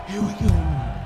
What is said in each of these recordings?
Here we go.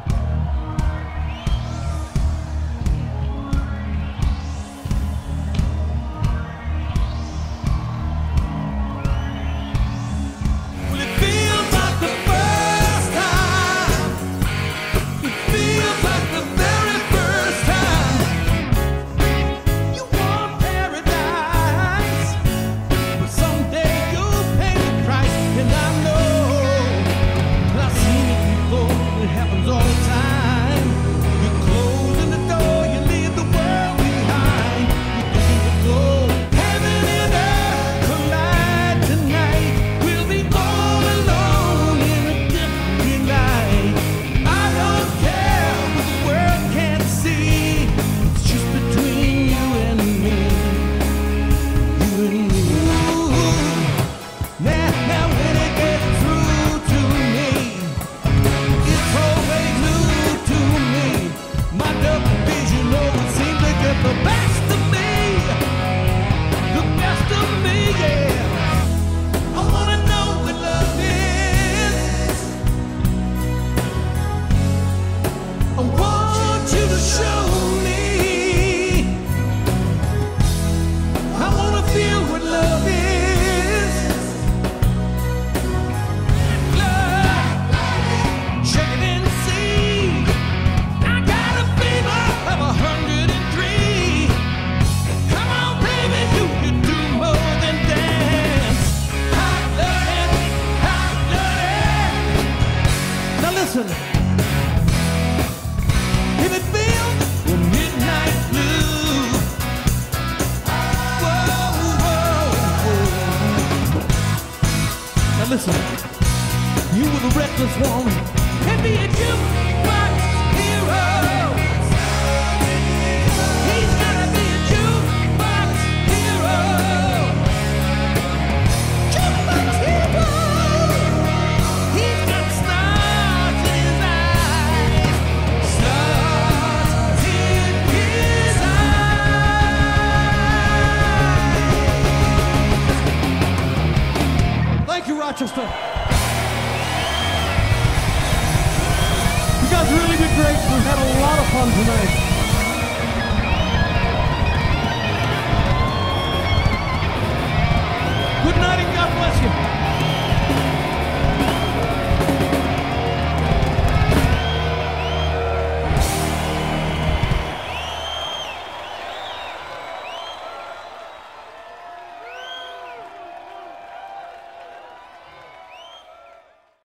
Listen, if it feels the midnight blue, whoa, whoa, whoa. Now listen, you were the reckless one, and be a jukebox hero. He's gonna be a jukebox hero. Jukebox hero. He's got stars in his eyes. Stars in his eyes. Thank you, Rochester. You guys really did great. We had a lot of fun tonight. Good night and God bless you.